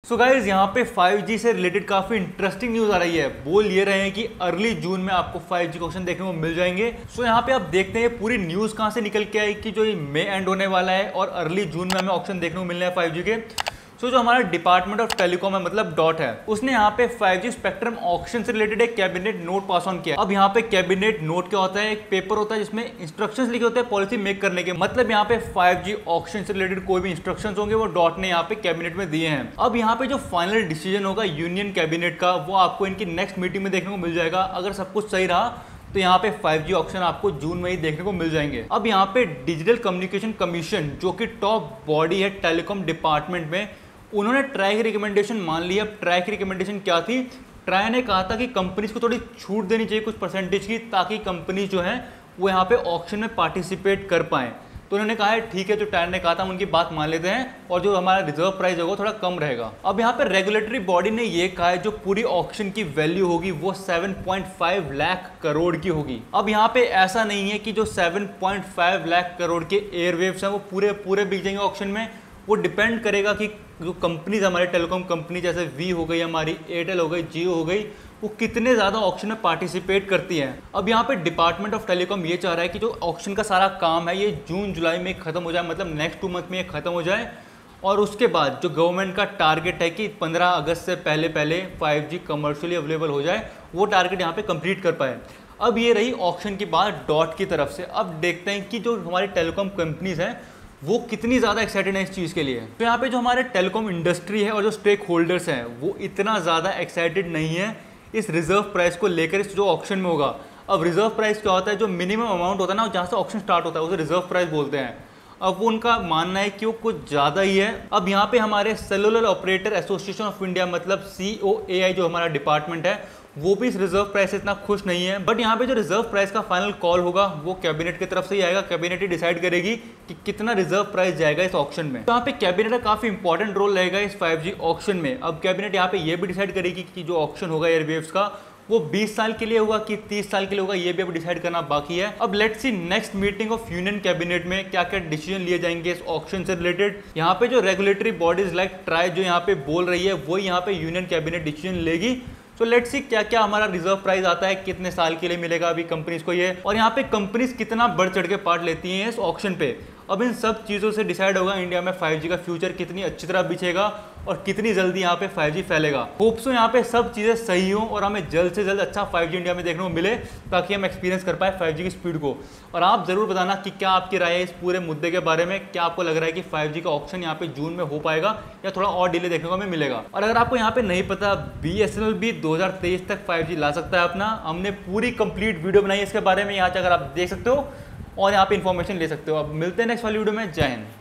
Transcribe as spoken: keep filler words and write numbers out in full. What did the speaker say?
So guys यहाँ पे five जी से रिलेटेड काफी इंटरेस्टिंग न्यूज आ रही है। बोल ये रहे हैं कि अर्ली जून में आपको फाइव जी के ऑप्शन देखने को मिल जाएंगे। सो यहाँ पे आप देखते हैं पूरी न्यूज कहाँ से निकल के आई कि जो ये मई एंड होने वाला है और अर्ली जून में हमें ऑप्शन देखने को मिलने हैं फाइव जी के। सो so, जो हमारा डिपार्टमेंट ऑफ टेलीकॉम है मतलब डॉट है, उसने यहाँ पे फाइव जी स्पेक्ट्रम ऑक्शन से रिलेटेड एक कैबिनेट नोट पास ऑन किया। अब यहाँ पे कैबिनेट नोट क्या होता है? एक पेपर होता है जिसमें इंस्ट्रक्शंस लिखे होते हैं पॉलिसी मेक करने के। मतलब यहाँ पे फाइव जी ऑक्शन से रिलेटेड कोई भी इंस्ट्रक्शंस होंगे वो डॉट ने यहाँ पे कैबिनेट में दिए हैं। अब यहाँ पे जो फाइनल डिसीजन होगा यूनियन कैबिनेट का, वो आपको इनकी नेक्स्ट मीटिंग में देखने को मिल जाएगा। अगर सब कुछ सही रहा तो यहाँ पे फाइव जी ऑप्शन आपको जून में ही देखने को मिल जाएंगे। अब यहाँ पे डिजिटल कम्युनिकेशन कमीशन जो कि टॉप बॉडी है टेलीकॉम डिपार्टमेंट में, उन्होंने ट्राई की रिकमेंडेशन मान ली। अब ट्राई की रिकमेंडेशन क्या थी? ट्राई ने कहा था कि कंपनीज को थोड़ी छूट देनी चाहिए कुछ परसेंटेज की, ताकि कंपनी जो है वो यहाँ पे ऑक्शन में पार्टिसिपेट कर पाएं। तो उन्होंने कहा है ठीक है, जो ट्राई ने कहा था हम उनकी बात मान लेते हैं और जो हमारा रिजर्व प्राइस होगा थोड़ा कम रहेगा। अब यहाँ पे रेगुलेटरी बॉडी ने ये कहा है जो पूरी ऑक्शन की वैल्यू होगी वो seven point five lakh crore की होगी। अब यहाँ पे ऐसा नहीं है कि जो seven point five lakh crore के एयरवेव्स हैं वो पूरे पूरे बिक जाएंगे ऑक्शन में। वो डिपेंड करेगा कि जो कंपनीज हमारे टेलीकॉम कंपनी जैसे वी हो गई, हमारी एयरटेल हो गई, जियो हो गई, वो कितने ज़्यादा ऑक्शन में पार्टिसिपेट करती हैं। अब यहाँ पे डिपार्टमेंट ऑफ टेलीकॉम ये चाह रहा है कि जो ऑक्शन का सारा काम है ये जून जुलाई में खत्म हो जाए, मतलब नेक्स्ट टू मंथ में ये खत्म हो जाए। और उसके बाद जो गवर्नमेंट का टारगेट है कि पंद्रह अगस्त से पहले पहले फाइव जी कमर्शियली अवेलेबल हो जाए, वो टारगेट यहाँ पे कंप्लीट कर पाए। अब ये रही ऑक्शन की बात डॉट की तरफ से। अब देखते हैं कि जो हमारी टेलीकॉम कंपनीज हैं वो कितनी ज़्यादा एक्साइटेड है इस चीज़ के लिए। तो यहाँ पे जो हमारे टेलीकॉम इंडस्ट्री है और जो स्टेक होल्डर्स हैं वो इतना ज़्यादा एक्साइटेड नहीं है इस रिजर्व प्राइस को लेकर, इस जो ऑक्शन में होगा। अब रिजर्व प्राइस क्या होता है? जो मिनिमम अमाउंट होता है ना जहाँ से ऑक्शन स्टार्ट होता है उसे रिजर्व प्राइस बोलते हैं। अब वो उनका मानना है कि वो कुछ ज़्यादा ही है। अब यहाँ पे हमारे cellular operator association of India मतलब सी ओ ए आई जो हमारा डिपार्टमेंट है वो भी इस रिजर्व प्राइस से इतना खुश नहीं है। बट यहाँ पे जो रिजर्व प्राइस का फाइनल कॉल होगा वो कैबिनेट की तरफ से ही आएगा। कैबिनेट ही डिसाइड करेगी कि कितना रिजर्व प्राइस जाएगा इस ऑक्शन में। तो यहाँ पे कैबिनेट का काफी इंपॉर्टेंट रोल रहेगा इस फाइव जी ऑक्शन में। अब कैबिनेट यहाँ पे ये भी डिसाइड करेगी कि जो ऑक्शन होगा एयरवेव्स का वो बीस साल के लिए होगा कि तीस साल के लिए होगा, ये भी अब डिसाइड करना बाकी है। अब let's see next meeting of union cabinet में क्या क्या डिसीजन लिए जाएंगे इस ऑक्शन से रिलेटेड। यहाँ पे जो रेगुलेटरी बॉडीज लाइक ट्राई जो यहाँ पे बोल रही है वो यहाँ पे यूनियन कैबिनेट डिसीजन लेगी। तो लेट्स सी क्या क्या हमारा रिजर्व प्राइस आता है, कितने साल के लिए मिलेगा अभी कंपनीज को ये, और यहाँ पे कंपनीज कितना बढ़ चढ़ के पार्ट लेती हैं इस ऑक्शन पे। अब इन सब चीज़ों से डिसाइड होगा इंडिया में फाइव जी का फ्यूचर कितनी अच्छी तरह बिछेगा और कितनी जल्दी यहाँ पे फाइव जी फैलेगा। होप्स हो यहाँ पे सब चीज़ें सही हो और हमें जल्द से जल्द अच्छा फाइव जी इंडिया में देखने को मिले, ताकि हम एक्सपीरियंस कर पाए फाइव जी की स्पीड को। और आप ज़रूर बताना कि क्या आपकी राय है इस पूरे मुद्दे के बारे में। क्या आपको लग रहा है कि फाइव जी का ऑप्शन यहाँ पे जून में हो पाएगा या थोड़ा और डिले देखने को हमें मिलेगा? और अगर आपको यहाँ पे नहीं पता, बी एस एन एल भी दो हज़ार तेईस तक फाइव जी ला सकता है अपना। हमने पूरी कंप्लीट वीडियो बनाई है इसके बारे में, यहाँ से अगर आप देख सकते हो और यहाँ पे इन्फॉर्मेशन ले सकते हो। अब मिलते हैं नेक्स्ट वाली वीडियो में। जय हिंद।